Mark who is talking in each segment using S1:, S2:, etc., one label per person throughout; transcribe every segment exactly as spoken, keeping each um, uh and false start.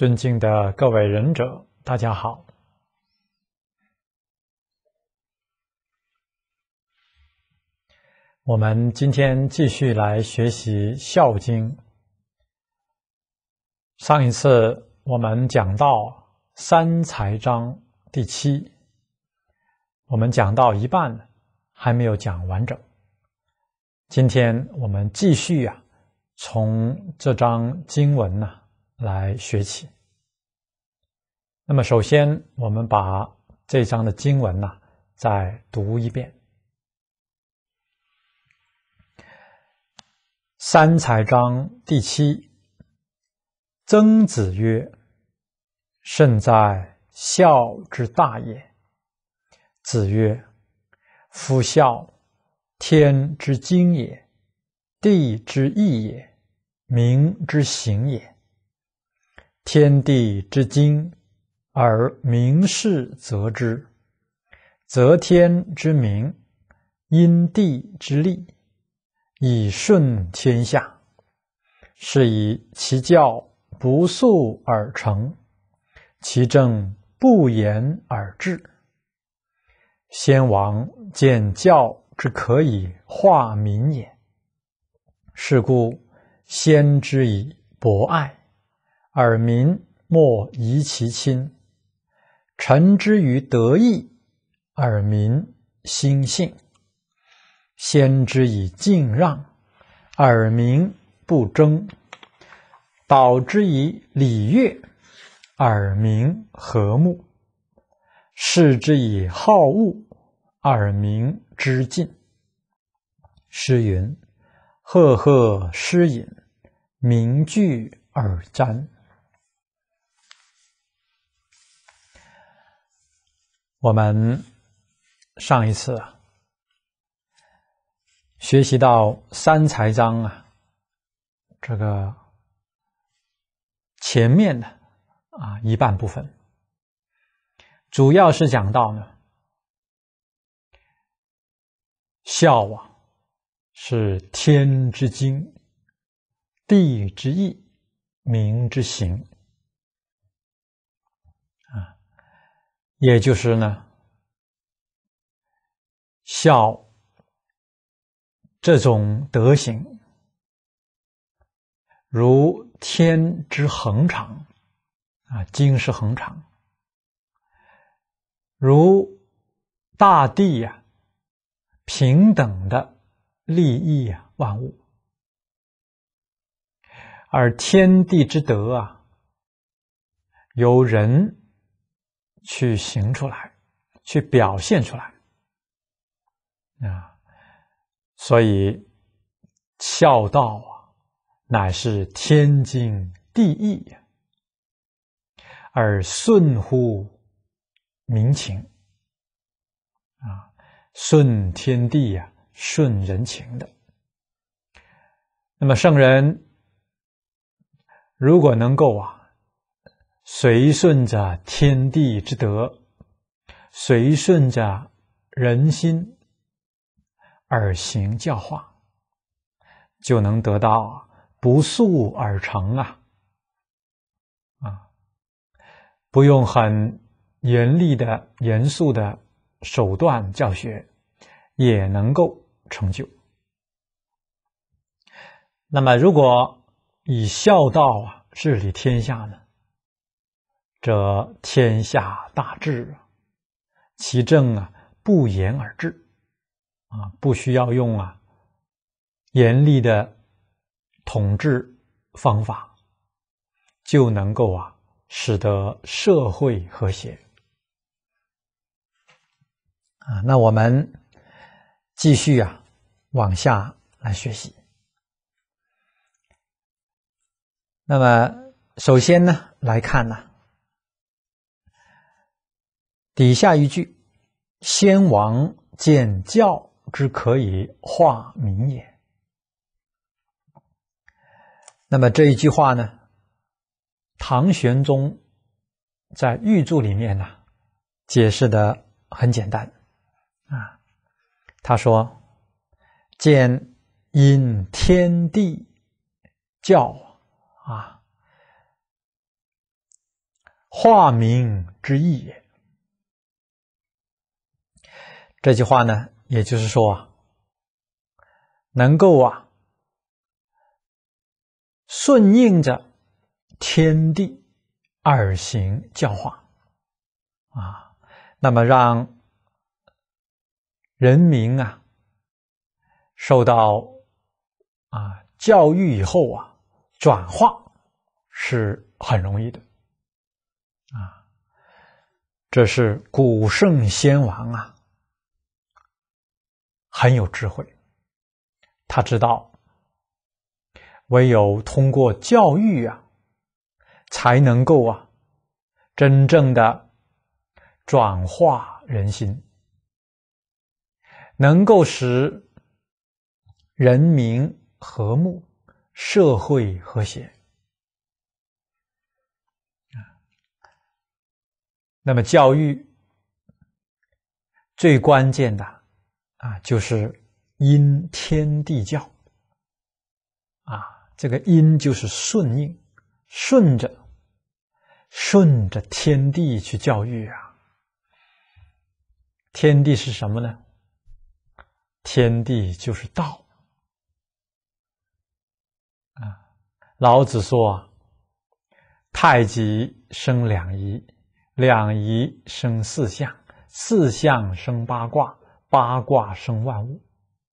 S1: 尊敬的各位仁者，大家好。我们今天继续来学习《孝经》。上一次我们讲到三才章第七，我们讲到一半，还没有讲完整。今天我们继续啊，从这章经文呢、啊、来学起。那么首先我们把这章的经文呢、啊、再读一遍。三才章第七，曾子曰：胜在孝之大也。子曰：夫孝，天之经也，地之义也，民之行也。天地之经，而民事责之，则天之明，因地之利，以顺天下。是以其教不速而成，其政不言而治。先王见教之可以化民也，是故先之以博爱，而民莫疑其亲；臣之于德义，而民心信；先之以敬让，而民不争；导之以礼乐，而民和睦；示之以好恶，而民之敬。诗云：赫赫诗隐，民聚而瞻。我们上一次啊，学习到三才章啊，这个前面的啊一半部分，主要是讲到呢，孝啊是天之经，地之义，民之行啊，也就是呢，孝这种德行，如天之恒常啊，经是恒常，如大地啊平等的利益啊万物，而天地之德啊由人去行出来，去表现出来啊，所以孝道啊乃是天经地义，而顺乎民情啊，顺天地啊，顺人情的。那么圣人如果能够啊随顺着天地之德，随顺着人心而行教化，就能得到不速而成啊啊，不用很严厉的严肃的手段教学也能够成就。那么如果以孝道啊治理天下呢，则天下大治啊，其政啊不言而治啊，不需要用啊严厉的统治方法，就能够啊使得社会和谐啊。那我们继续啊往下来学习。那么首先呢来看呢，底下一句：先王见教之可以化民也。那么这一句话呢，唐玄宗在御注里面呢解释的很简单啊，他说：见因天地教啊， 化民之义也。这句话呢，也就是说啊，能够啊顺应着天地而行教化啊，那么让人民啊受到啊教育以后啊转化是很容易的啊。这是古圣先王啊很有智慧，他知道唯有通过教育啊才能够啊真正的转化人心，能够使人民和睦，社会和谐。那么教育最关键的啊，就是因天地教啊，这个因就是顺应，顺着顺着天地去教育啊。天地是什么呢？天地就是道啊。老子说，太极生两仪，两仪生四象，四象生八卦，八卦生万物。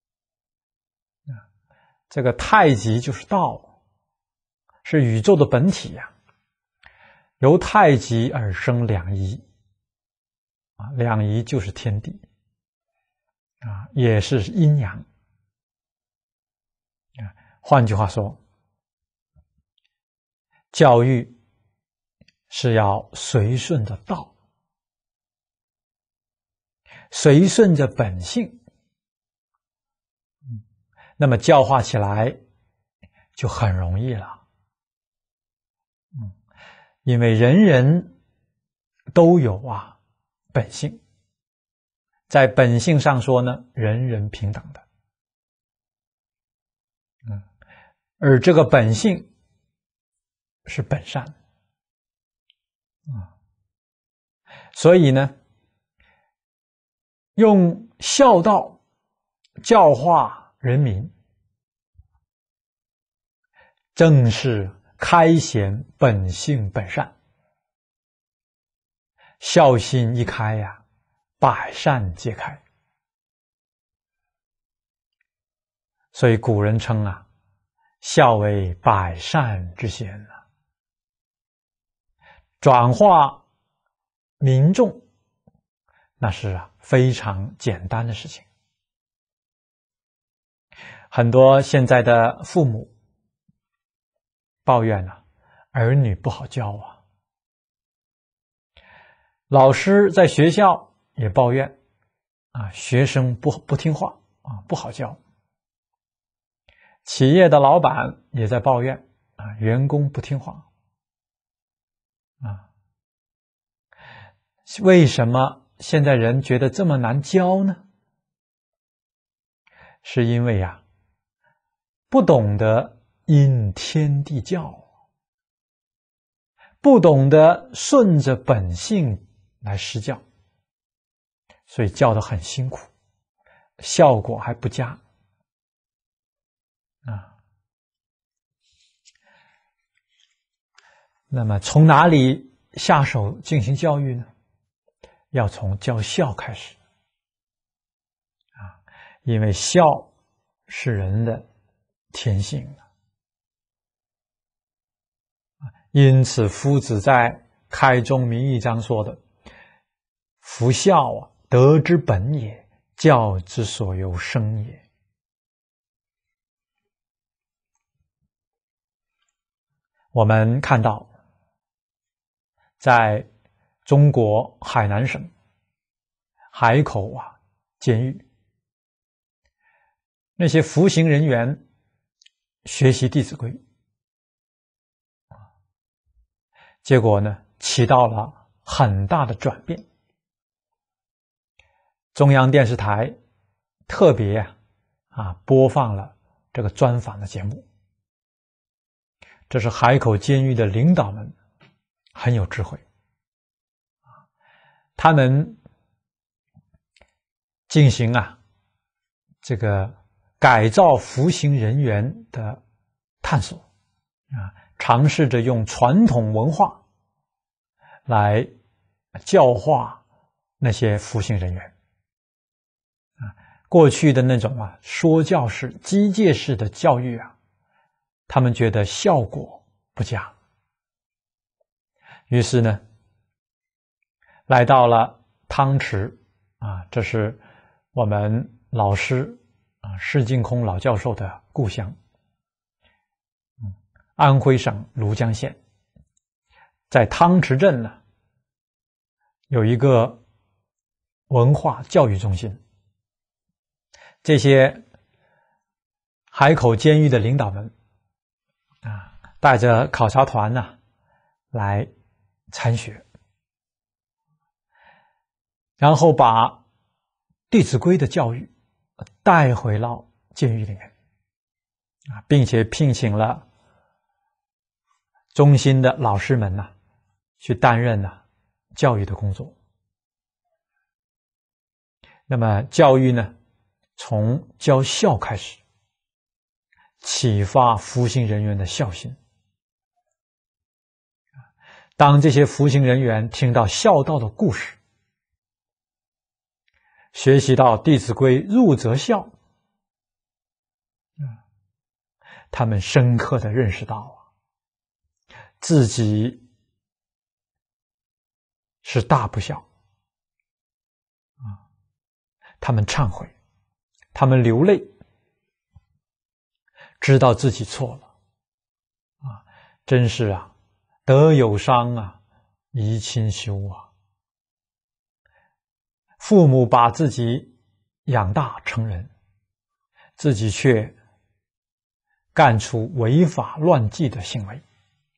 S1: 这个太极就是道，是宇宙的本体呀、啊。由太极而生两仪啊，两仪就是天地啊，也是阴阳啊。换句话说，教育是要随顺着道，随顺着本性，那么教化起来就很容易了。嗯，因为人人都有啊本性，在本性上说呢，人人平等的。嗯，而这个本性是本善。嗯，所以呢，用孝道教化人民，正是开显本性本善。孝心一开呀、啊，百善皆开。所以古人称啊，孝为百善之先啊。转化民众，那是啊非常简单的事情。很多现在的父母抱怨啊，儿女不好教啊。老师在学校也抱怨啊，学生不不听话啊，不好教。企业的老板也在抱怨啊，员工不听话啊。为什么现在人觉得这么难教呢？是因为啊，不懂得因天地教，不懂得顺着本性来施教，所以教得很辛苦，效果还不佳啊。那么从哪里下手进行教育呢？要从教孝开始啊，因为孝是人的天性啊。因此夫子在开宗明义章说的，夫孝啊，德之本也，教之所由生也。我们看到在中国海南省海口啊监狱，那些服刑人员学习《弟子规》，结果呢起到了很大的转变。中央电视台特别啊啊播放了这个专访的节目。这是海口监狱的领导们很有智慧他们进行啊这个改造服刑人员的探索啊，尝试着用传统文化来教化那些服刑人员啊。过去的那种啊说教式、机械式的教育啊，他们觉得效果不佳，于是呢，来到了汤池啊，这是我们老师啊释净空老教授的故乡，嗯，安徽省庐江县，在汤池镇呢，有一个文化教育中心。这些海口监狱的领导们啊，带着考察团呢、啊、来参学，然后把《弟子规》的教育带回到监狱里面啊，并且聘请了中心的老师们呢、啊、去担任呢、啊、教育的工作。那么教育呢，从教孝开始，启发服刑人员的孝心。当这些服刑人员听到孝道的故事，学习到《弟子规》入则孝，他们深刻的认识到啊，自己是大不孝啊，他们忏悔，他们流泪，知道自己错了啊，真是啊，德有伤啊，贻亲羞啊。父母把自己养大成人，自己却干出违法乱纪的行为，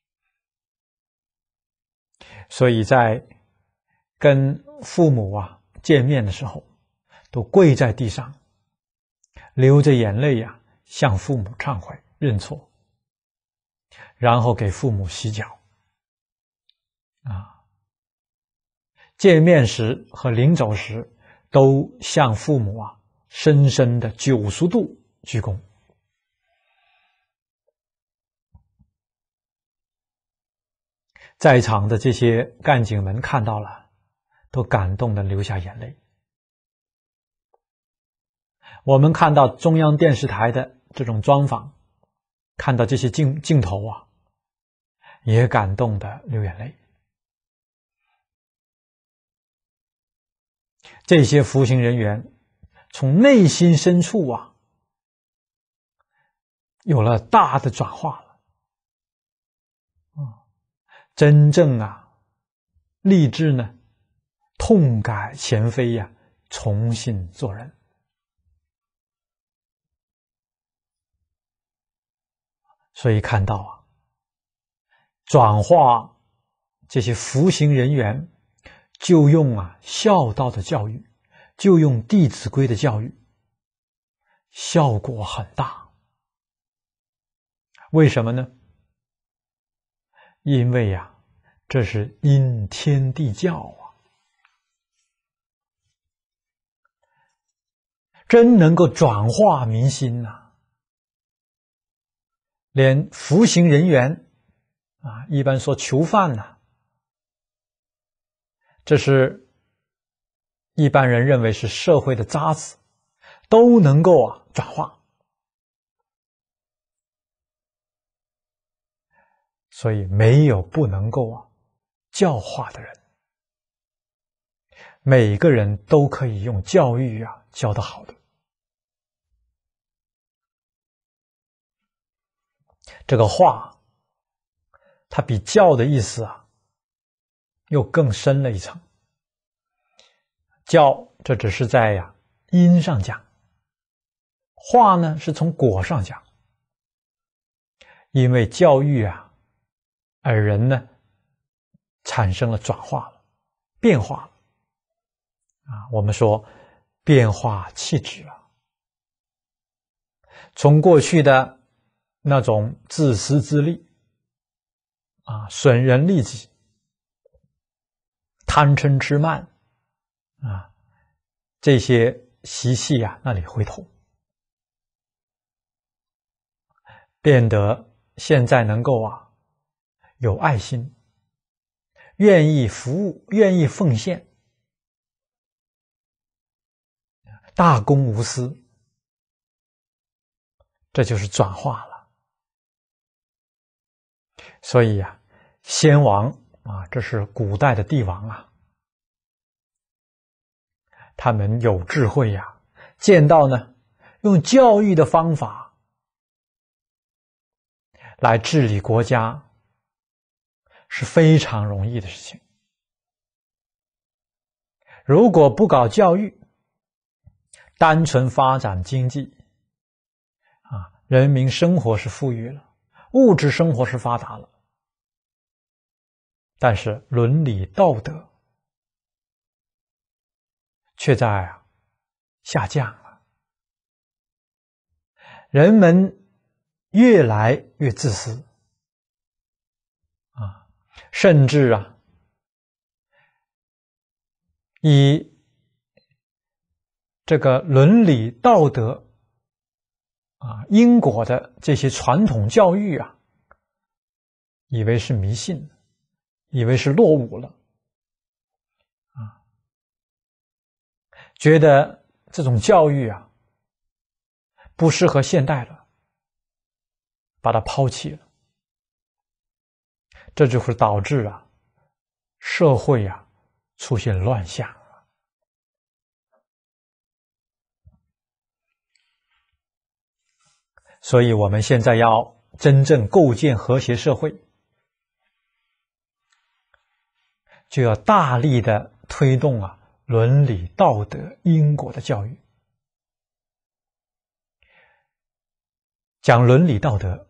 S1: 所以在跟父母啊见面的时候，都跪在地上，流着眼泪呀、啊，向父母忏悔认错，然后给父母洗脚啊。见面时和临走时，都向父母啊深深的九十度鞠躬。在场的这些干警们看到了，都感动的流下眼泪。我们看到中央电视台的这种专访，看到这些镜镜头啊，也感动的流眼泪。这些服刑人员从内心深处啊，有了大的转化了，真正啊，立志呢，痛改前非呀、啊，重新做人。所以看到啊，转化这些服刑人员，就用啊孝道的教育，就用《弟子规》的教育，效果很大。为什么呢？因为呀、啊，这是因天地教啊，真能够转化民心呐、啊。连服刑人员啊，一般说囚犯呐、啊，这是一般人认为是社会的渣子，都能够啊转化。所以没有不能够啊教化的人，每个人都可以用教育啊教得好的。这个化，它比教的意思啊又更深了一层。教这只是在呀、啊、因上讲，化呢是从果上讲。因为教育啊，而人呢产生了转化了，变化了啊。我们说变化气质了，从过去的那种自私自利啊，损人利己，贪嗔痴慢啊，这些习气啊那里回头，变得现在能够啊有爱心，愿意服务，愿意奉献，大公无私，这就是转化了。所以啊，先王啊，这是古代的帝王啊，他们有智慧呀、啊，见到呢，用教育的方法来治理国家是非常容易的事情。如果不搞教育，单纯发展经济啊，人民生活是富裕了，物质生活是发达了，但是伦理道德却在啊下降了，人们越来越自私啊，甚至啊以这个伦理道德啊因果的这些传统教育啊，以为是迷信，以为是落伍了啊，觉得这种教育啊不适合现代了，把它抛弃了，这就会导致啊社会啊出现乱象。所以我们现在要真正构建和谐社会，就要大力的推动啊伦理道德因果的教育。讲伦理道德，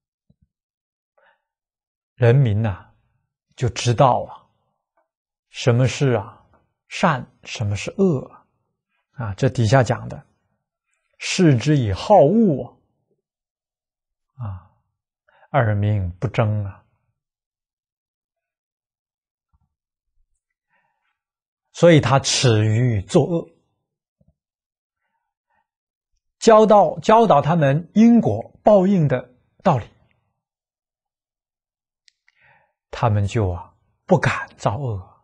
S1: 人民呐、啊、就知道啊什么是啊善，什么是恶啊。这底下讲的，视之以好恶啊，二名不争啊。所以他耻于作恶，教导教导他们因果报应的道理，他们就啊不敢造恶。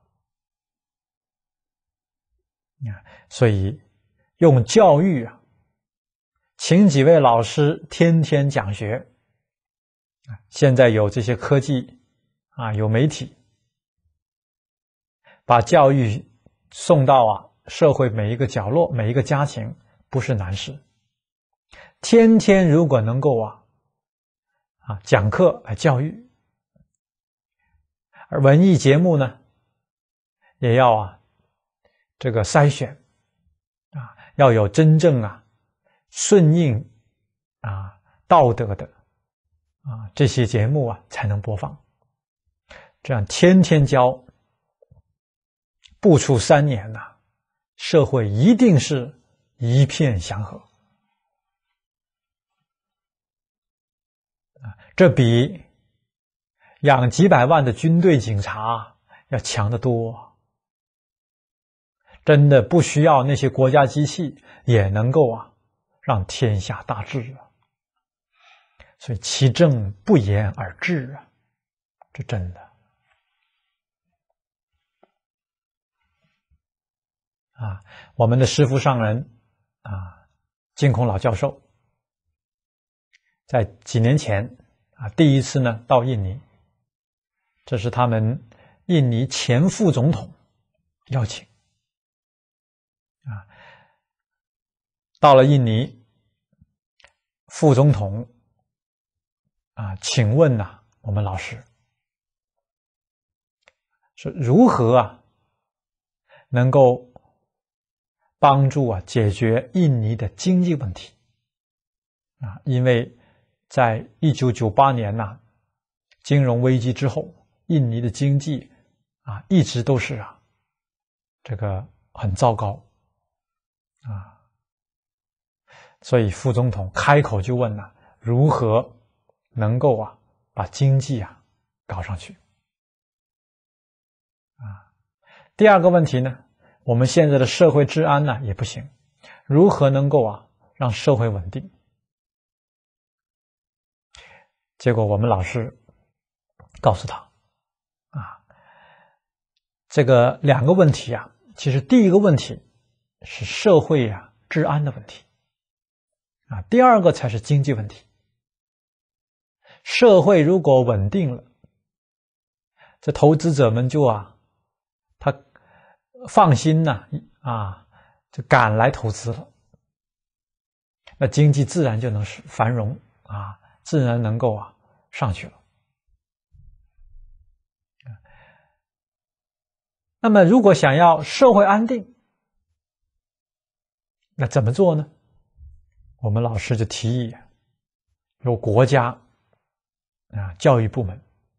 S1: 所以用教育啊，请几位老师天天讲学。现在有这些科技啊，有媒体，把教育送到啊社会每一个角落，每一个家庭，不是难事。天天如果能够啊啊讲课来教育，而文艺节目呢，也要啊这个筛选啊，要有真正啊顺应啊道德的啊这些节目啊才能播放。这样天天教，不出三年呐、啊，社会一定是一片祥和。这比养几百万的军队警察要强得多。真的不需要那些国家机器，也能够啊让天下大治啊。所以其政不言而治啊，这真的啊。我们的师父上人啊，净空老教授，在几年前啊，第一次呢到印尼，这是他们印尼前副总统邀请啊，到了印尼，副总统啊，请问呐、啊，我们老师是如何啊能够帮助啊解决印尼的经济问题啊？因为在一九九八年呐、啊、金融危机之后，印尼的经济啊一直都是啊这个很糟糕啊，所以副总统开口就问了、啊，如何能够啊把经济啊搞上去啊？第二个问题呢， 我们现在的社会治安呢也不行，如何能够啊让社会稳定？结果我们老师告诉他啊，这个两个问题啊，其实第一个问题是社会啊治安的问题啊，第二个才是经济问题。社会如果稳定了，这投资者们就啊，他放心呐 啊, 啊，就敢来投资了，那经济自然就能繁荣啊，自然能够啊上去了。那么，如果想要社会安定，那怎么做呢？我们老师就提议，由国家啊教育部门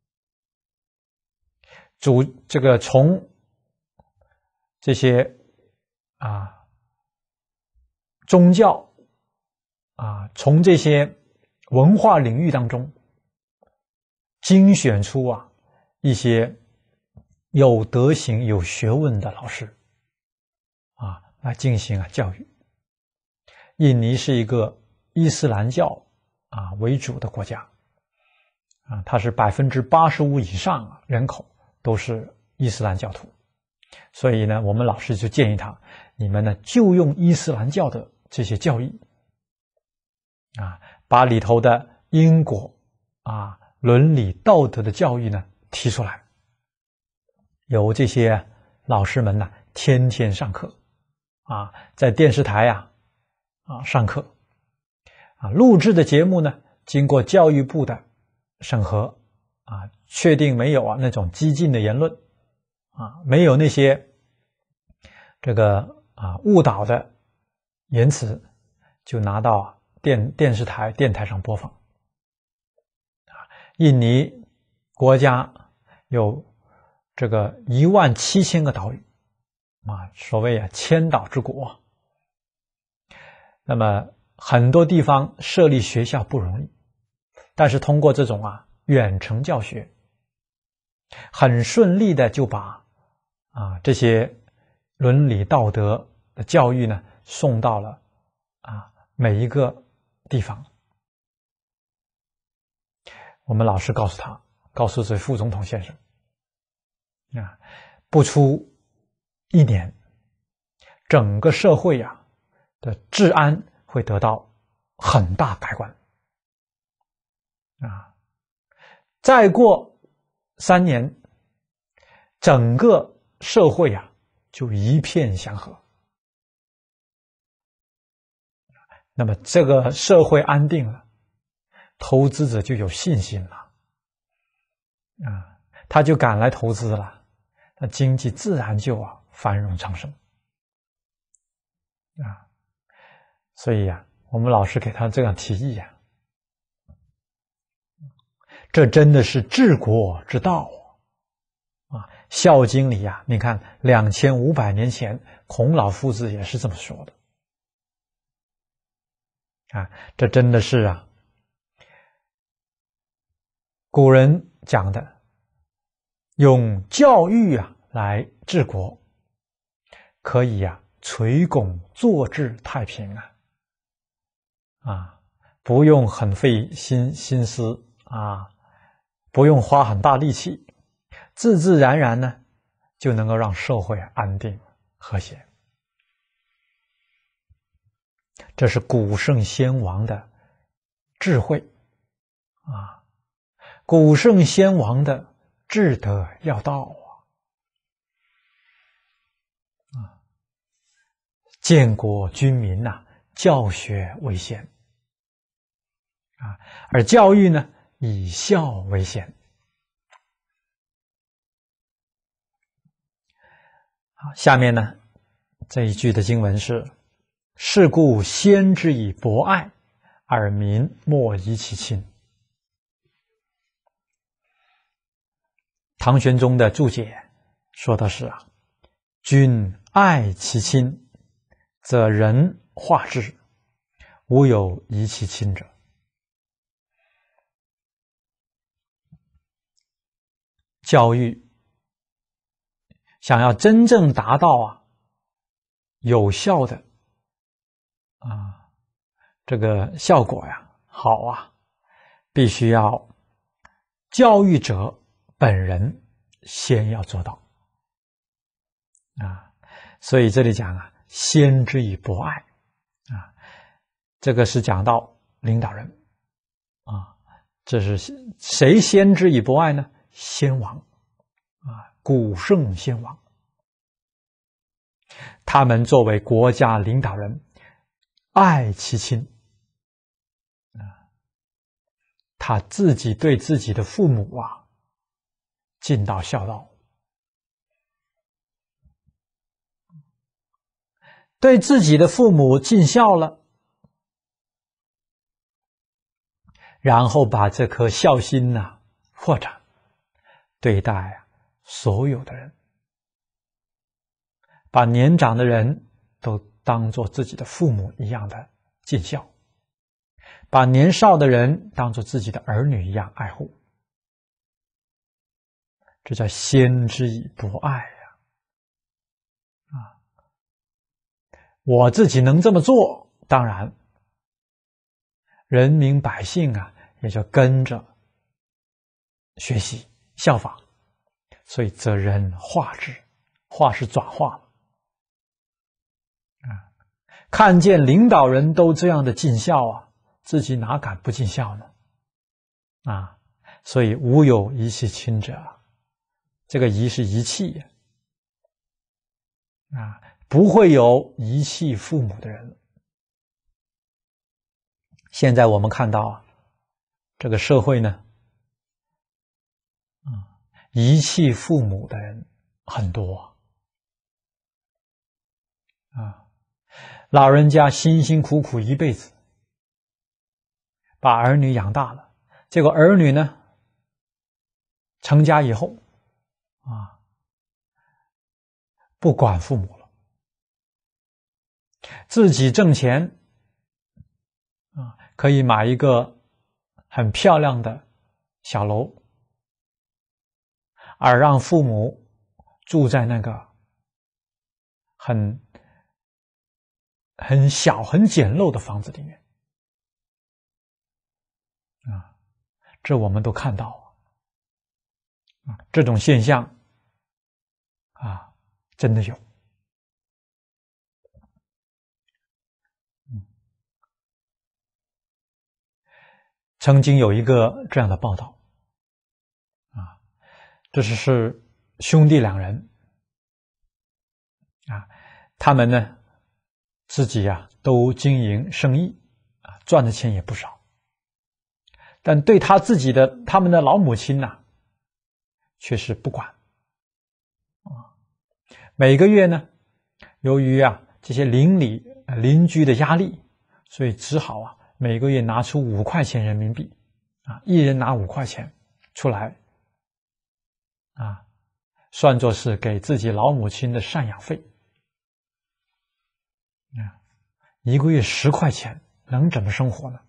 S1: 主这个从这些啊宗教啊从这些文化领域当中精选出啊一些有德行、有学问的老师啊来进行啊教育。印尼是一个伊斯兰教啊为主的国家啊，它是百分之八十五以上啊人口都是伊斯兰教徒，所以呢，我们老师就建议他，你们呢就用伊斯兰教的这些教义啊，把里头的因果啊、伦理道德的教育呢提出来，由这些老师们呢天天上课啊，在电视台呀 啊, 啊上课啊，录制的节目呢经过教育部的审核啊，确定没有啊那种激进的言论啊，没有那些这个啊误导的言辞，就拿到电电视台电台上播放。啊，印尼国家有这个一万七千个岛屿啊，所谓啊千岛之国。那么很多地方设立学校不容易，但是通过这种啊远程教学，很顺利的就把啊这些伦理道德的教育呢送到了啊每一个地方。我们老师告诉他，告诉这副总统先生啊，不出一年，整个社会呀、啊、的治安会得到很大改观啊！再过三年，整个社会啊就一片祥和。那么这个社会安定了，投资者就有信心了啊，他就敢来投资了，那经济自然就啊繁荣昌盛啊。所以啊，我们老师给他这样提议啊，这真的是治国之道啊！《孝经》里啊，你看两千五百年前，孔老夫子也是这么说的啊，这真的是啊，古人讲的，用教育啊来治国，可以啊垂拱坐治太平啊。啊，不用很费心心思啊，不用花很大力气，自自然然呢，就能够让社会安定和谐。这是古圣先王的智慧啊，古圣先王的治德要道啊！啊，建国军民呐、啊，教学为先。啊，而教育呢，以孝为先。好，下面呢这一句的经文是：是故先之以博爱，而民莫疑其亲。唐玄宗的注解说的是啊，君爱其亲，则人化之，无有疑其亲者。教育想要真正达到啊有效的啊，这个效果呀，好啊，必须要教育者本人先要做到啊。所以这里讲啊，先之以博爱啊，这个是讲到领导人啊，这是谁先之以博爱呢？先王啊，古圣先王，他们作为国家领导人，爱其亲啊，他自己对自己的父母啊，尽到孝道，对自己的父母尽孝了，然后把这颗孝心呢、啊、扩展，对待所有的人，把年长的人都当作自己的父母一样的尽孝，把年少的人当作自己的儿女一样爱护，这叫先之以博爱呀！啊，我自己能这么做，当然，人民百姓啊，也就跟着学习效仿，所以则人化之，化是转化了。啊，看见领导人都这样的尽孝啊，自己哪敢不尽孝呢？啊，所以无有遗其亲者，这个遗是遗弃啊，不会有遗弃父母的人。现在我们看到啊，这个社会呢，啊，遗弃父母的人很多啊，老人家辛辛苦苦一辈子，把儿女养大了，结果儿女呢，成家以后啊，不管父母了，自己挣钱啊，可以买一个很漂亮的小楼，而让父母住在那个很很小很简陋的房子里面啊，这我们都看到啊，这种现象啊，真的有。曾经有一个这样的报道啊，这是是兄弟两人啊，他们呢自己啊都经营生意啊，赚的钱也不少，但对他自己的他们的老母亲呐、啊，却是不管啊。每个月呢，由于啊这些邻里邻居的压力，所以只好啊每个月拿出五块钱人民币啊，一人拿五块钱出来啊，算作是给自己老母亲的赡养费啊，一个月十块钱，能怎么生活呢？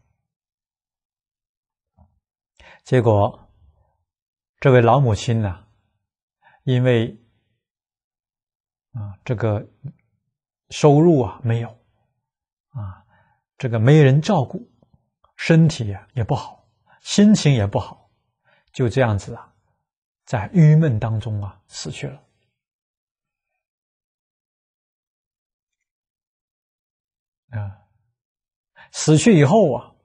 S1: 结果这位老母亲呢，因为啊这个收入啊没有啊，这个没人照顾，身体啊也不好，心情也不好，就这样子啊，在郁闷当中啊死去了。啊，死去以后啊，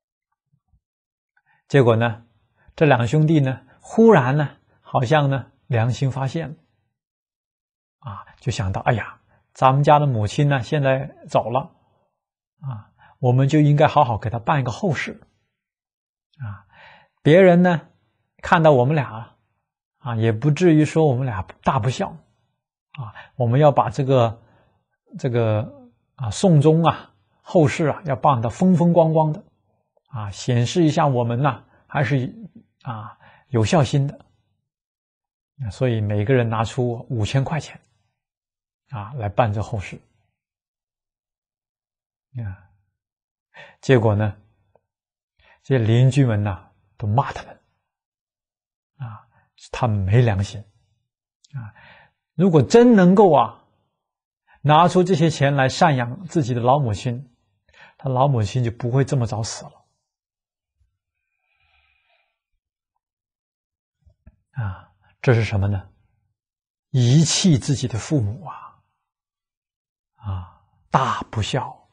S1: 结果呢，这两兄弟呢，忽然呢，好像呢良心发现了，啊，就想到，哎呀，咱们家的母亲呢现在走了，啊，我们就应该好好给他办一个后事，啊，别人呢看到我们俩啊，也不至于说我们俩大不孝，啊，我们要把这个这个啊送终啊后事啊要办得风风光光的，啊，显示一下我们呐还是啊有孝心的，所以每个人拿出五千块钱啊来办这后事，啊，结果呢，这些邻居们呐都骂他们，啊，他们没良心，啊，如果真能够啊拿出这些钱来赡养自己的老母亲，他老母亲就不会这么早死了。啊，这是什么呢？遗弃自己的父母啊，啊，大不孝。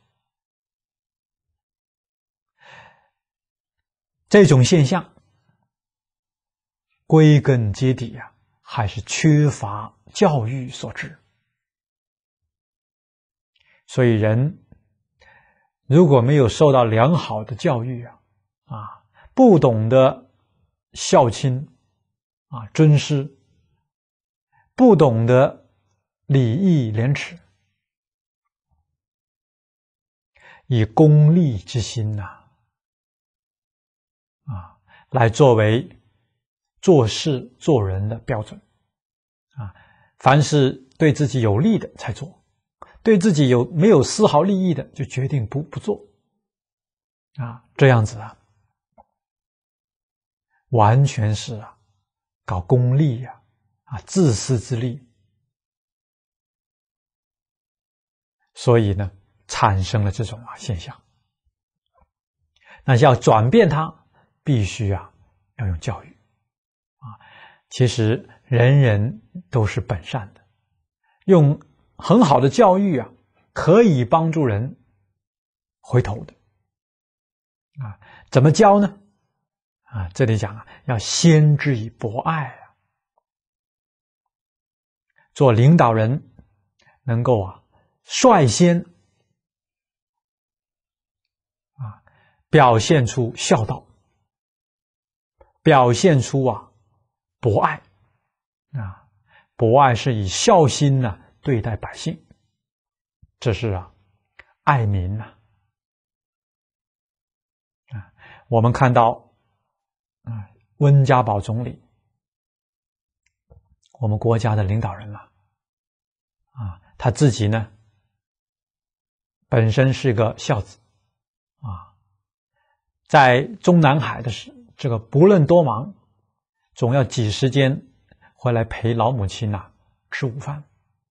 S1: 这种现象，归根结底啊，还是缺乏教育所致。所以人如果没有受到良好的教育啊，啊，不懂得孝亲啊、尊师，不懂得礼义廉耻，以功利之心呐、啊，啊，来作为做事做人的标准啊，凡是对自己有利的才做，对自己有没有丝毫利益的就决定不不做啊，这样子啊，完全是啊搞功利呀、啊，啊自私自利，所以呢产生了这种啊现象。那要转变它，必须啊要用教育啊。其实人人都是本善的，用很好的教育啊，可以帮助人回头的啊。怎么教呢？啊，这里讲啊，要先之以博爱啊。做领导人能够啊率先啊表现出孝道，表现出啊博爱啊，博爱是以孝心呢、啊、对待百姓，这是啊爱民呐 啊, 啊。我们看到啊温家宝总理，我们国家的领导人了 啊, 啊，他自己呢本身是个孝子啊，在中南海的时这个不论多忙，总要挤时间回来陪老母亲呐、啊、吃午饭。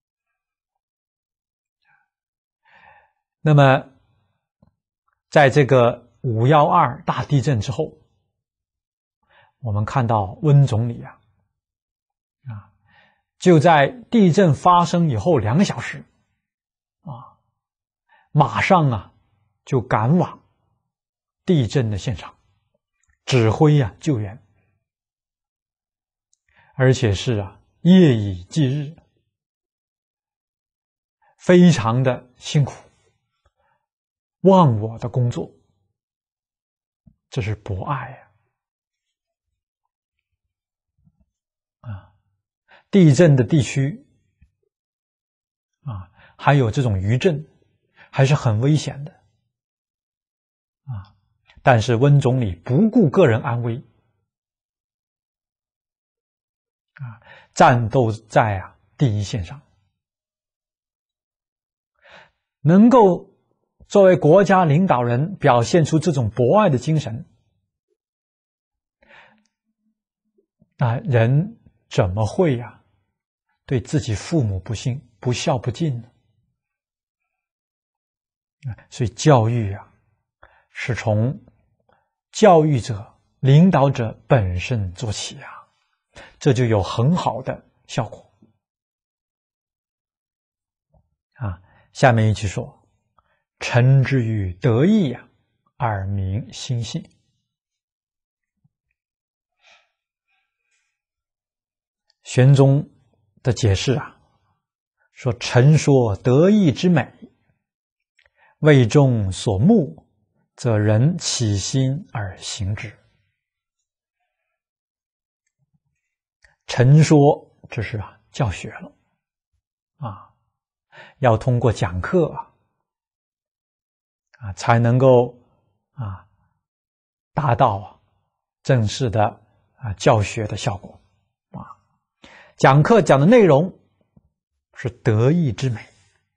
S1: 那么在这个五一二大地震之后，我们看到温总理啊啊就在地震发生以后两个小时啊，马上啊就赶往地震的现场，指挥啊救援，而且是啊夜以继日，非常的辛苦，忘我的工作，这是博爱啊！啊，地震的地区啊，还有这种余震，还是很危险的啊。但是温总理不顾个人安危啊，战斗在啊第一线上，能够作为国家领导人表现出这种博爱的精神，那人怎么会呀、啊、对自己父母不信、不孝不敬呢？所以教育啊，是从教育者、领导者本身做起啊，这就有很好的效果啊。下面一句说：“臣之于德义呀、啊，而民心信。”玄宗的解释啊，说：“臣说德义之美，为众所慕，则人起心而行之。”臣说，这是啊教学了啊，要通过讲课啊，啊才能够啊达到啊正式的啊教学的效果啊。讲课讲的内容是德义之美，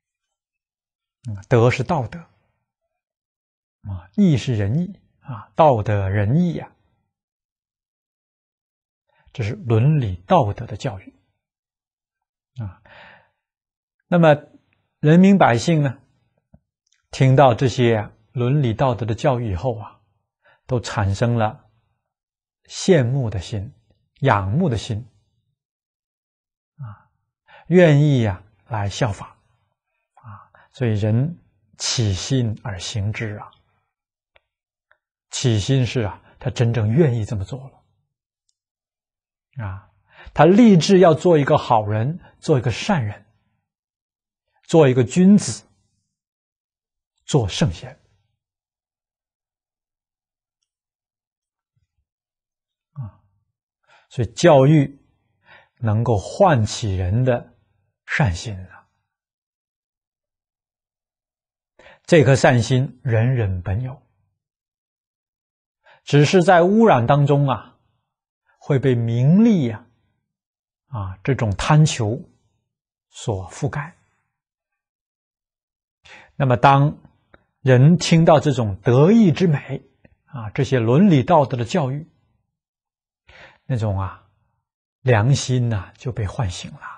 S1: 德是道德啊，义是仁义啊，道德仁义啊，这是伦理道德的教育啊。那么人民百姓呢，听到这些啊伦理道德的教育以后啊，都产生了羡慕的心、仰慕的心啊，愿意呀、啊、来效法啊，所以人起心而行之啊。起心是啊，他真正愿意这么做了啊，他立志要做一个好人，做一个善人，做一个君子，做圣贤啊。所以教育能够唤起人的善心啊，这颗善心人人本有，只是在污染当中啊，会被名利呀、啊，啊这种贪求所覆盖。那么，当人听到这种德义之美啊，这些伦理道德的教育，那种啊良心呐、啊、就被唤醒了。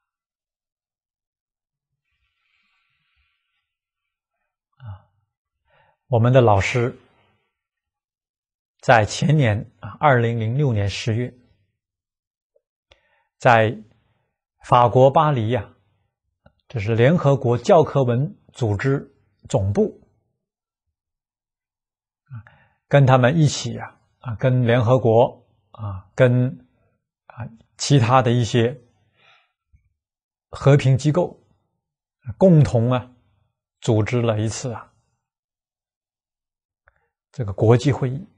S1: 啊，我们的老师在前年啊，二零零六年十月，在法国巴黎呀、啊，这是联合国教科文组织总部啊，跟他们一起啊啊，跟联合国啊，跟啊其他的一些和平机构共同啊组织了一次啊这个国际会议。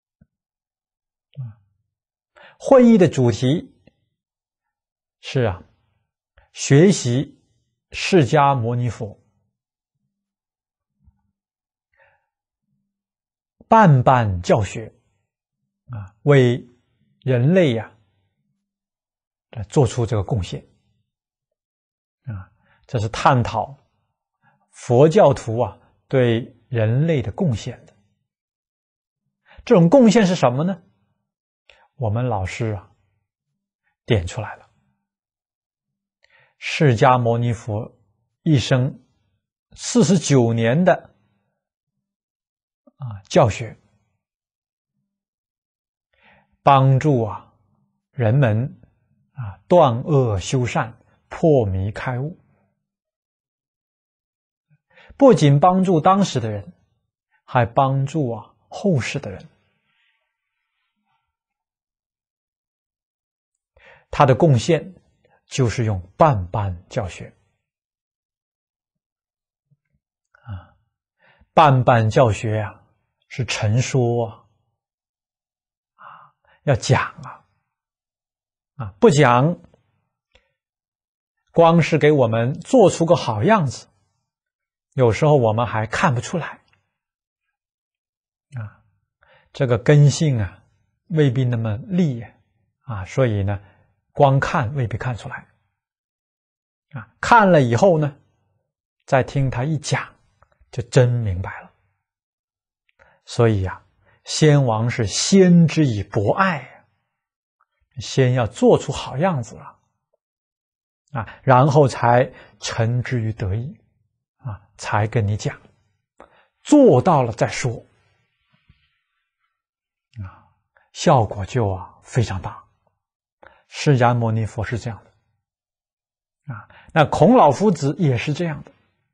S1: 会议的主题是啊，学习释迦牟尼佛办办教学啊，为人类呀、啊、做出这个贡献啊，这是探讨佛教徒啊对人类的贡献的。这种贡献是什么呢？我们老师啊点出来了，释迦牟尼佛一生四十九年的啊教学，帮助啊人们啊断恶修善，破迷开悟，不仅帮助当时的人，还帮助啊后世的人。他的贡献就是用办办教学啊，办办教学呀、啊、是陈说啊，啊要讲啊，啊不讲，光是给我们做出个好样子，有时候我们还看不出来啊，这个根性啊未必那么利啊，所以呢。光看未必看出来啊，看了以后呢，再听他一讲，就真明白了。所以呀、啊，先王是先之以博爱，先要做出好样子啊，啊，然后才陈之于德义啊，才跟你讲，做到了再说啊，效果就啊非常大。释迦牟尼佛是这样的啊，那孔老夫子也是这样的，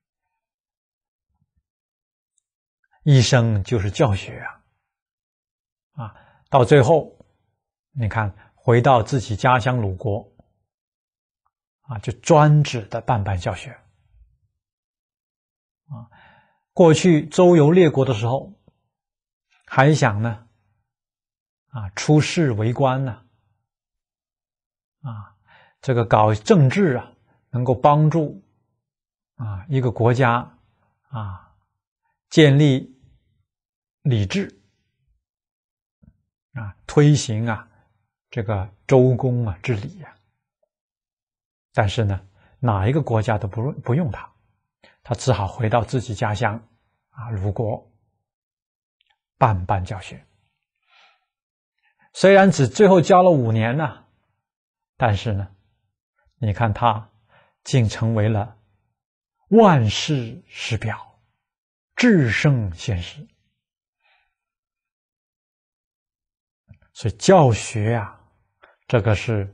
S1: 一生就是教学啊，啊，到最后，你看回到自己家乡鲁国，啊，就专职的办办教学，啊，过去周游列国的时候，还想呢，啊，出仕为官呢。啊，这个搞政治啊，能够帮助啊一个国家啊建立礼制啊，推行啊这个周公啊治理呀、啊。但是呢，哪一个国家都不不用他，他只好回到自己家乡啊鲁国办办教学。虽然只最后教了五年呢。但是呢，你看他竟成为了万事实表，至圣先师。所以教学啊，这个是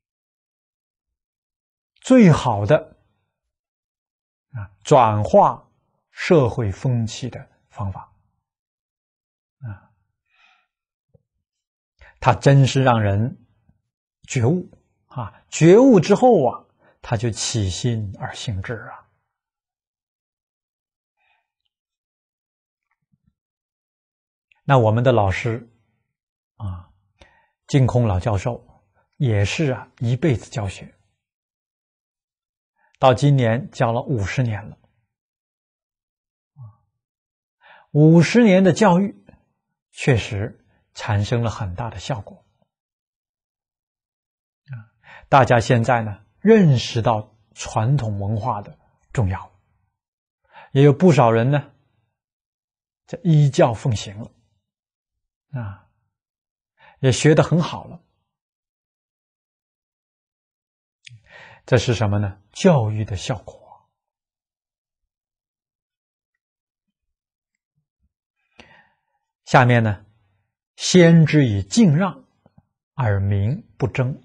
S1: 最好的啊转化社会风气的方法啊，它真是让人觉悟啊，觉悟之后啊，他就起心而行之啊。那我们的老师啊，净空老教授也是啊，一辈子教学，到今年教了五十年了，五十年的教育确实产生了很大的效果啊！大家现在呢认识到传统文化的重要，也有不少人呢这依教奉行了啊，也学得很好了。这是什么呢？教育的效果。下面呢，先知以敬让而民不争。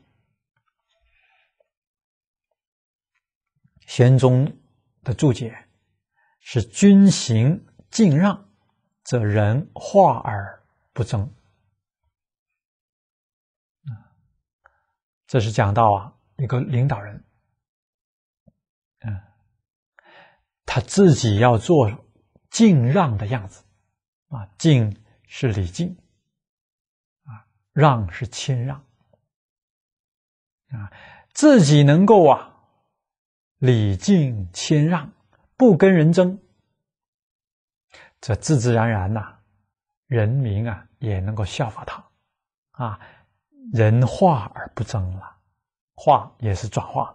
S1: 玄宗的注解是：君行敬让，则人化而不争。这是讲到啊，一个领导人，嗯，他自己要做敬让的样子啊，敬是礼敬啊，让是谦让啊，自己能够啊礼敬谦让，不跟人争，这自自然然呐、啊，人民啊也能够效法他啊。人化而不争了，化也是转化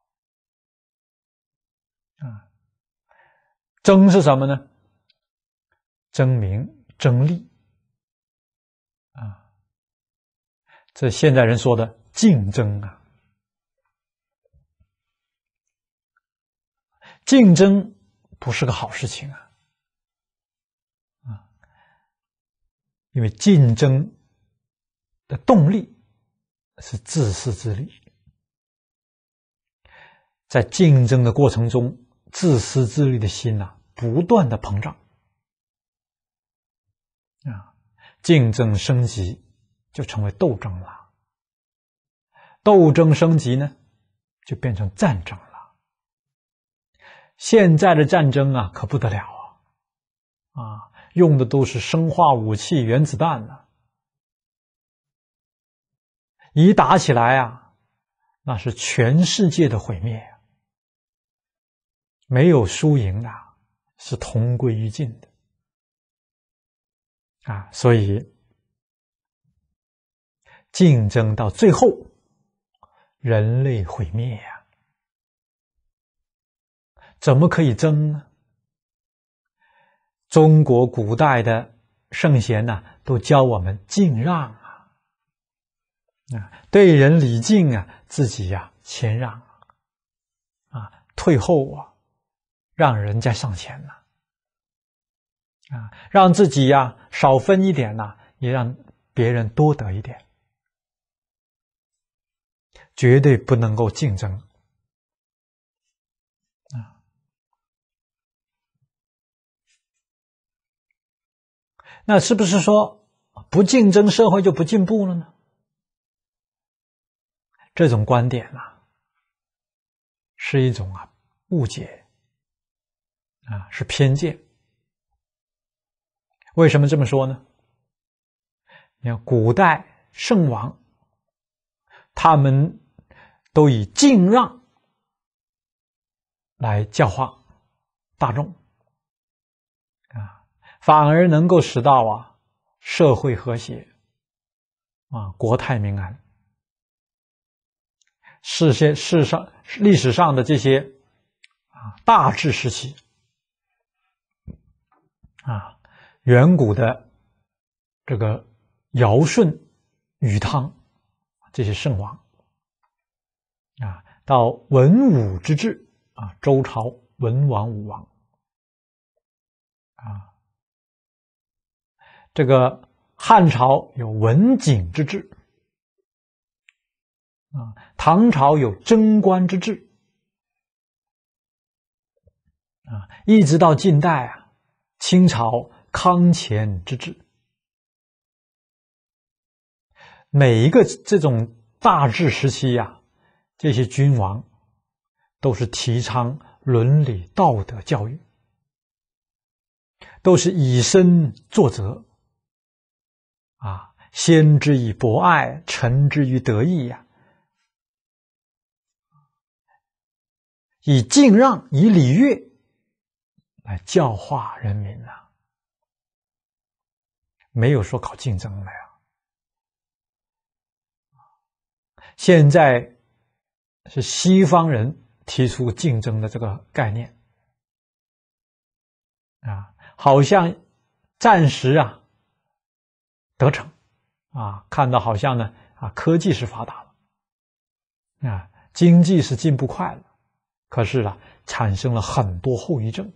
S1: 啊。争是什么呢？争名争利啊，这现代人说的竞争啊。竞争不是个好事情啊，啊，因为竞争的动力是自私自利，在竞争的过程中，自私自利的心啊，不断的膨胀啊，竞争升级就成为斗争了，斗争升级呢，就变成战争了。现在的战争啊，可不得了啊！啊，用的都是生化武器、原子弹呢、啊。一打起来啊，那是全世界的毁灭，没有输赢的，是同归于尽的啊！所以竞争到最后，人类毁灭呀、啊！怎么可以争呢？中国古代的圣贤呢、啊，都教我们敬让啊，啊，对人礼敬啊，自己呀、啊、谦让啊，退后啊，让人家上前呐、啊，啊，让自己呀、啊、少分一点呐、啊，也让别人多得一点，绝对不能够竞争。那是不是说不竞争社会就不进步了呢？这种观点啊，是一种啊误解啊，是偏见。为什么这么说呢？你看古代圣王，他们都以敬让来教化大众啊，反而能够使到啊社会和谐啊，国泰民安。世些世上历史上的这些啊大治时期啊，远古的这个尧舜禹汤这些圣王啊，到文武之治啊，周朝文王、武王啊。这个汉朝有文景之治啊，唐朝有贞观之治啊，一直到近代啊，清朝康乾之治。每一个这种大治时期呀、啊，这些君王都是提倡伦理道德教育，都是以身作则啊，先之以博爱，臣之于德义呀、啊，以敬让，以礼乐来教化人民呐、啊，没有说搞竞争的呀。现在是西方人提出竞争的这个概念啊，好像暂时啊得逞啊，看到好像呢啊科技是发达了啊，经济是进步快了，可是啊产生了很多后遗症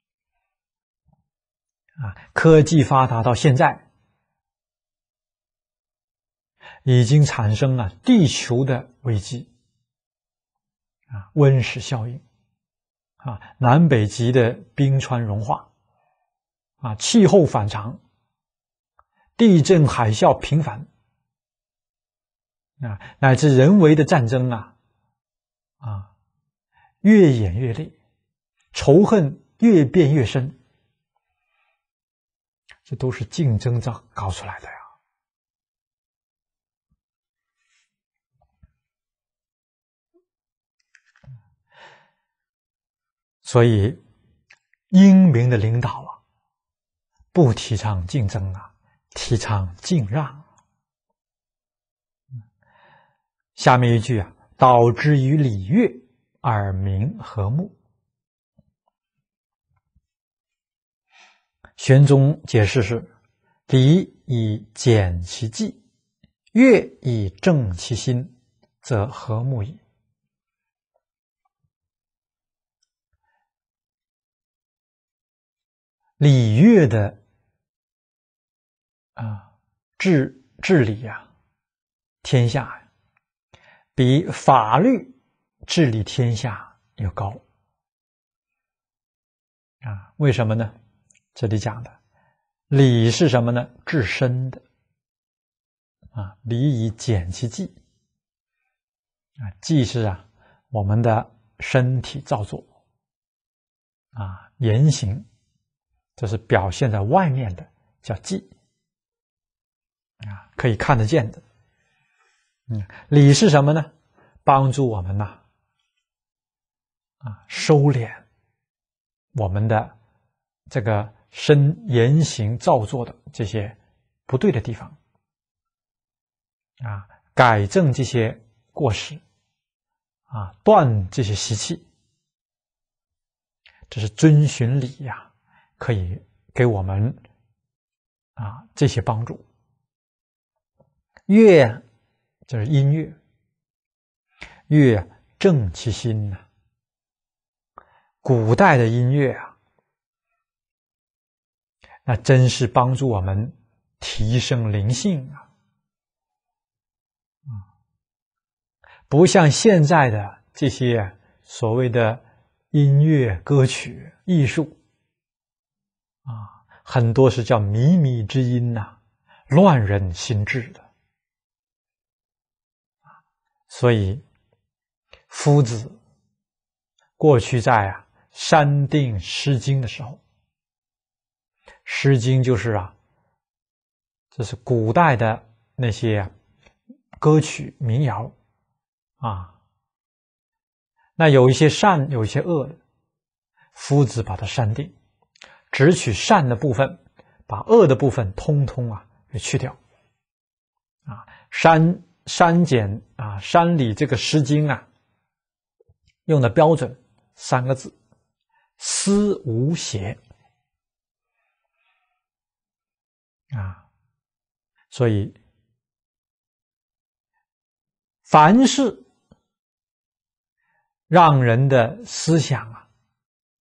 S1: 啊，科技发达到现在已经产生了地球的危机啊，温室效应啊，南北极的冰川融化啊，气候反常，地震海啸频繁啊，乃至人为的战争啊啊，越演越烈，仇恨越变越深，这都是竞争造搞出来的呀。所以，英明的领导啊，不提倡竞争啊，提倡敬让。下面一句啊，导之于礼乐，而民和睦。玄宗解释是：礼以简其纪，乐以正其心，则和睦矣。礼乐的啊治治理呀、啊，天下呀，比法律治理天下要高啊？为什么呢？这里讲的礼是什么呢？治身的啊，礼以简其纪啊，纪是啊我们的身体造作啊，言行。这是表现在外面的，叫纪啊，可以看得见的。嗯，礼是什么呢？帮助我们呐，啊，收敛我们的这个身言行造作的这些不对的地方，啊，改正这些过失，啊，断这些习气，这是遵循礼呀、啊。可以给我们啊这些帮助。乐就是音乐，乐正其心呢、啊。古代的音乐啊，那真是帮助我们提升灵性啊。不像现在的这些所谓的音乐、歌曲、艺术。啊，很多是叫靡靡之音呐、啊，乱人心智的。所以，夫子过去在啊删定《诗经》的时候，《诗经》就是啊，这是古代的那些歌曲民谣啊。那有一些善，有一些恶的，夫子把它删定。只取善的部分，把恶的部分通通啊给去掉，啊，删删减啊，删里这个《诗经》啊，用的标准三个字：思无邪啊。所以，凡是让人的思想啊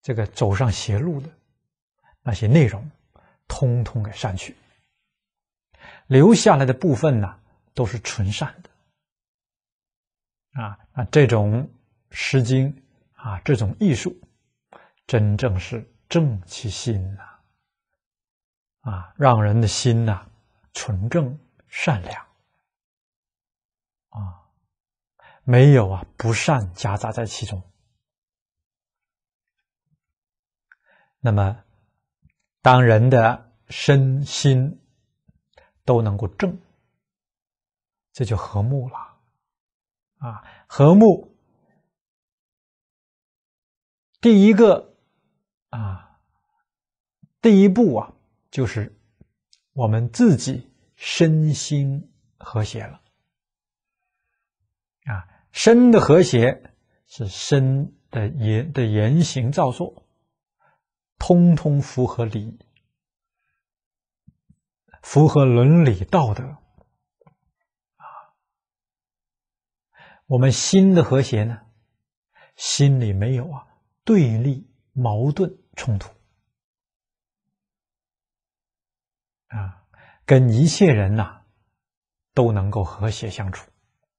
S1: 这个走上邪路的那些内容，通通给删去，留下来的部分呢，都是纯善的。啊，那这种《诗经》啊，这种艺术，真正是正其心呐、啊，啊，让人的心呐、啊、纯正善良，啊，没有啊不善夹杂在其中。那么，当人的身心都能够正，这就和睦了。啊，和睦，第一个啊，第一步啊，就是我们自己身心和谐了。啊，身的和谐是身的言的言行造作，通通符合礼，符合伦理道德。我们心的和谐呢，心里没有啊对立、矛盾、冲突啊，跟一切人呐、啊、都能够和谐相处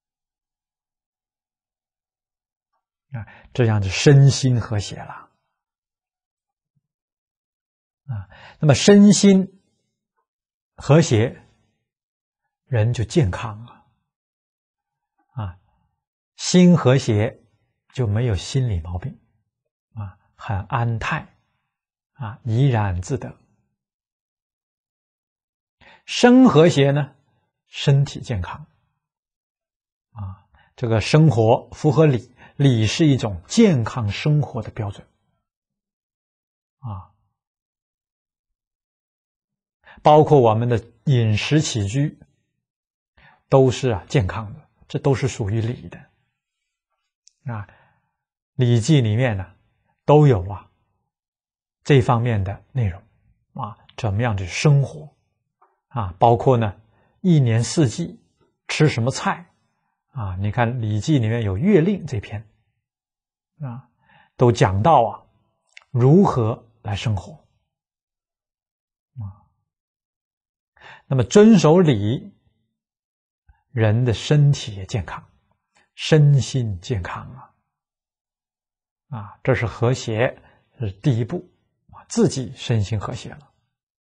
S1: 啊，这样就身心和谐了啊。那么身心和谐，人就健康了啊。心和谐就没有心理毛病啊，很安泰啊，怡然自得。身和谐呢，身体健康啊，这个生活符合礼，礼是一种健康生活的标准啊，包括我们的饮食起居都是啊健康的，这都是属于礼的。啊，《礼记》里面呢都有啊这方面的内容啊，怎么样去生活啊，包括呢一年四季吃什么菜啊，你看《礼记》里面有月令这篇啊，都讲到啊如何来生活啊。那么遵守礼，人的身体也健康，身心健康啊，啊，这是和谐，这是第一步啊，自己身心和谐了，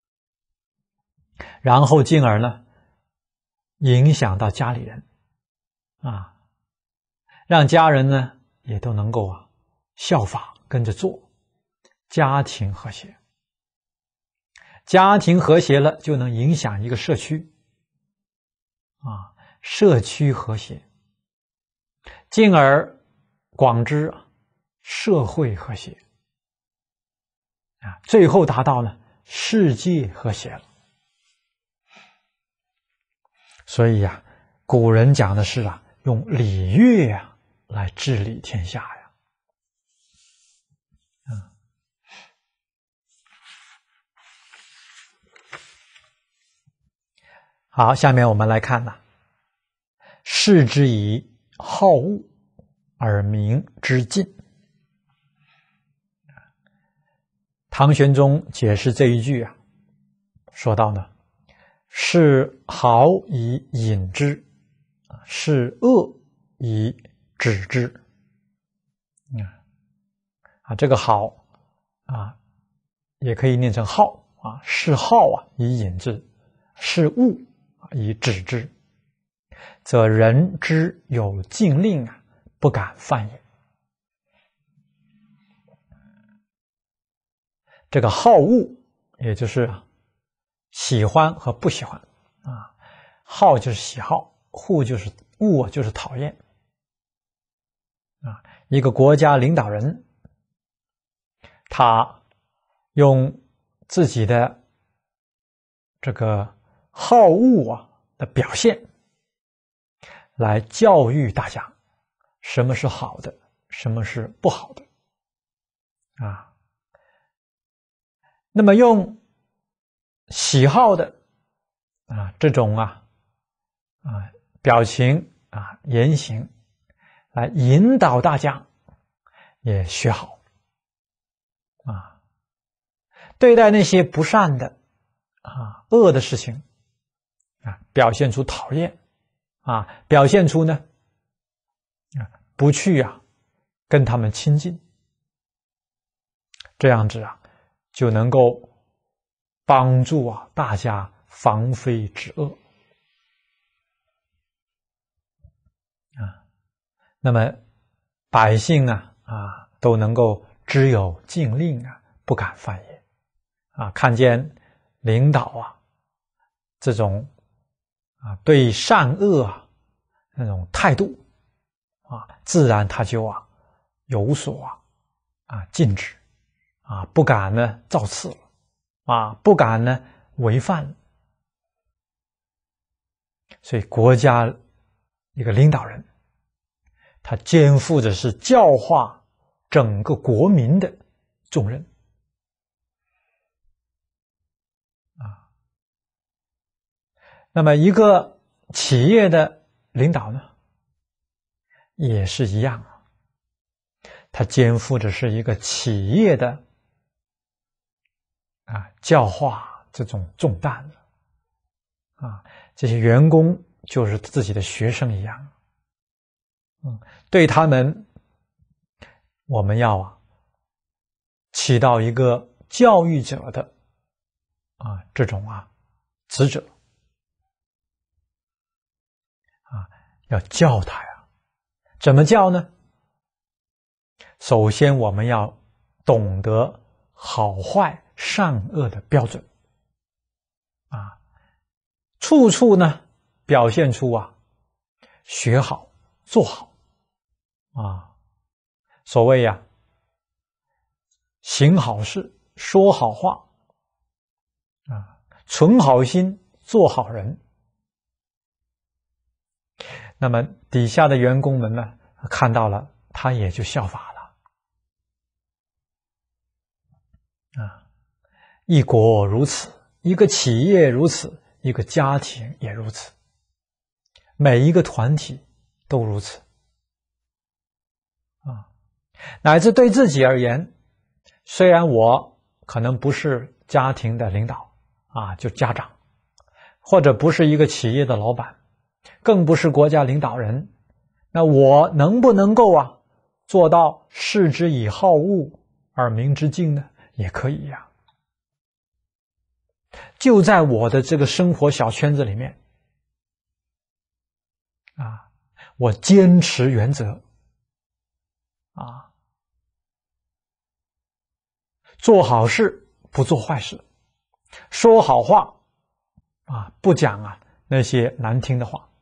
S1: 然后进而呢，影响到家里人啊，让家人呢也都能够啊效法跟着做，家庭和谐，家庭和谐了，就能影响一个社区啊，社区和谐，进而广之啊。社会和谐啊，最后达到呢世界和谐了。所以呀、啊，古人讲的是啊，用礼乐呀来治理天下呀。嗯，好，下面我们来看呢，士之以好恶而民之禁。唐玄宗解释这一句啊，说到呢，是好以隐之，是恶以止之。啊，这个好啊，也可以念成好啊，是好啊以隐之，是恶以止之，则人之有禁令啊，不敢犯也。这个好恶，也就是喜欢和不喜欢啊，好就是喜好，恶就是恶就是讨厌啊。一个国家领导人，他用自己的这个好恶啊的表现，来教育大家什么是好的，什么是不好的啊。那么用喜好的啊这种啊啊表情啊言行来引导大家也学好对待那些不善的啊恶的事情啊，表现出讨厌啊，表现出呢啊不去啊跟他们亲近，这样子啊就能够帮助啊大家防非止恶啊。那么百姓啊啊都能够知有禁令啊，不敢犯也啊。看见领导啊这种啊对善恶啊那种态度啊，自然他就啊有所啊啊禁止啊，不敢呢造次了啊，不敢呢违犯了。所以国家一个领导人，他肩负着是教化整个国民的重任啊。那么一个企业的领导呢，也是一样啊，他肩负着是一个企业的啊教化这种重担啊，这些员工就是自己的学生一样，嗯，对他们，我们要啊起到一个教育者的啊这种啊职责啊，要教他呀。怎么教呢？首先我们要懂得好坏善恶的标准啊，处处呢表现出啊学好做好啊。所谓呀、啊、行好事说好话啊，存好心做好人。那么底下的员工们呢看到了，他也就效法了啊。一国如此，一个企业如此，一个家庭也如此，每一个团体都如此啊。乃至对自己而言，虽然我可能不是家庭的领导啊，就家长，或者不是一个企业的老板，更不是国家领导人，那我能不能够啊做到视之以好恶而民之敬呢？也可以呀、啊。就在我的这个生活小圈子里面啊，我坚持原则啊，做好事不做坏事，说好话啊，不讲啊那些难听的话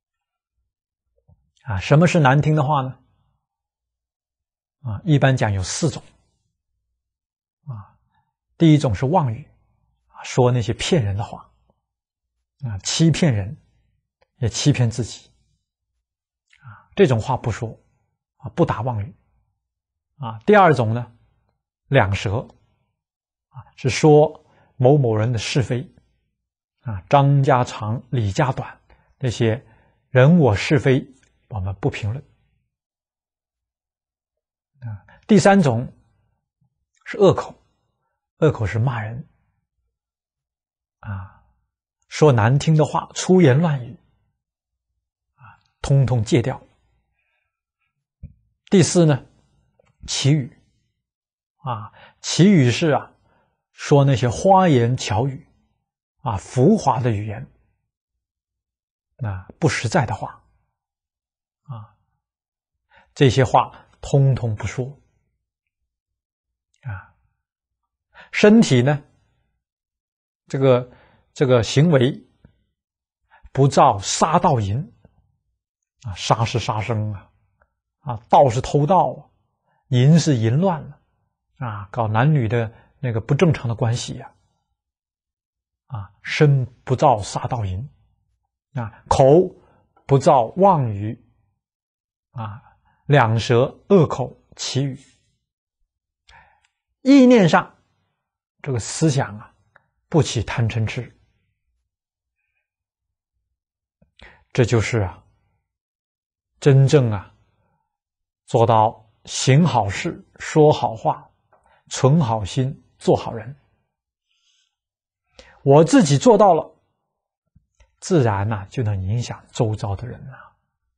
S1: 啊。什么是难听的话呢？啊，一般讲有四种啊。第一种是妄语啊，说那些骗人的话啊，欺骗人也欺骗自己啊，这种话不说啊，不打妄语啊。第二种呢，两舌啊，是说某某人的是非啊，张家长李家短，那些人我是非我们不评论啊。第三种是恶口，恶口是骂人啊，说难听的话，粗言乱语啊，通通戒掉。第四呢，绮语啊，绮语是啊，说那些花言巧语啊，浮华的语言啊，不实在的话啊，这些话通通不说啊。身体呢，这个这个行为不造杀盗淫啊，杀是杀生啊，啊盗是偷盗啊，淫是淫乱了啊，搞男女的那个不正常的关系呀、啊，啊身不造杀盗淫啊，口不造妄语啊，两舌恶口绮语，意念上这个思想啊不起贪嗔痴，这就是啊真正啊做到行好事说好话存好心做好人我自己做到了，自然呢、啊、就能影响周遭的人了。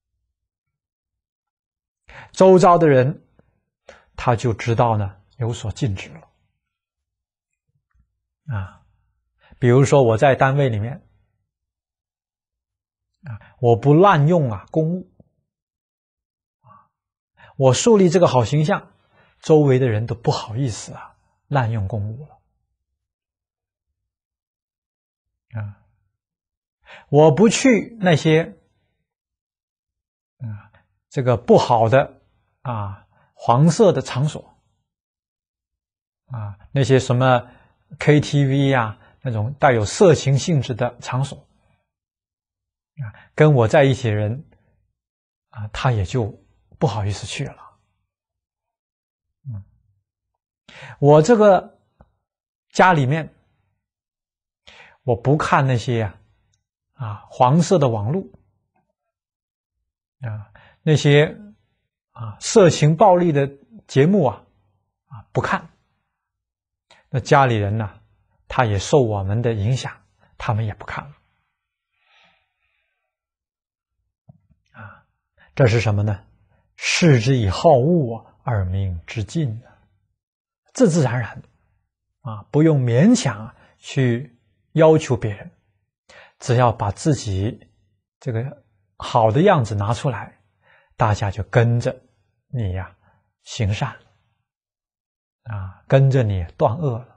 S1: 周遭的人他就知道呢有所禁止了啊。比如说我在单位里面啊，我不滥用啊公务啊，我树立这个好形象，周围的人都不好意思啊滥用公务了啊。我不去那些啊这个不好的啊黄色的场所啊，那些什么 K T V 呀、啊、那种带有色情性质的场所啊，跟我在一起的人啊，他也就不好意思去了。嗯，我这个家里面，我不看那些啊啊黄色的网络啊，那些啊色情暴力的节目啊啊不看。那家里人呢，他也受我们的影响，他们也不看了啊。这是什么呢？视之以好恶而民之禁，自自然然的啊，不用勉强去要求别人，只要把自己这个好的样子拿出来，大家就跟着你呀、啊、行善了啊，跟着你断恶了。